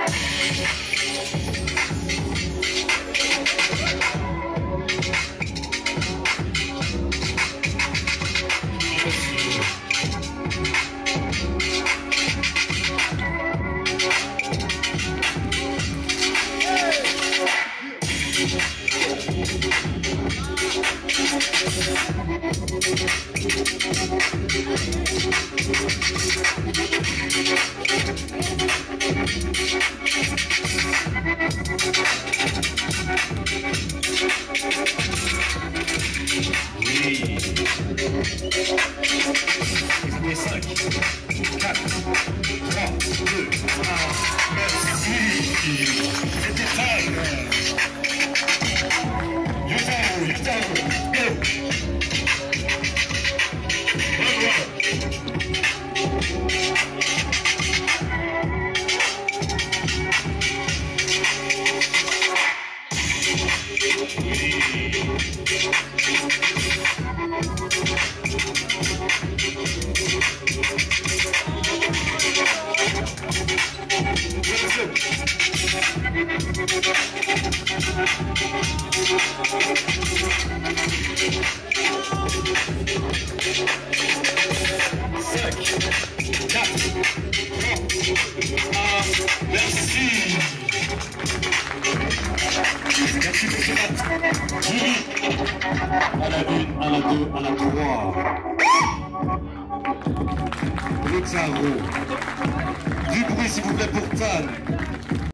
Et 5, 4, 3, 2, 1, merci. C'était time. Yutaro, go. Merci. Merci pour ce match. À la 1, à la 2, à la 3. Yutaro. Du bruit s'il vous plaît pour Tan.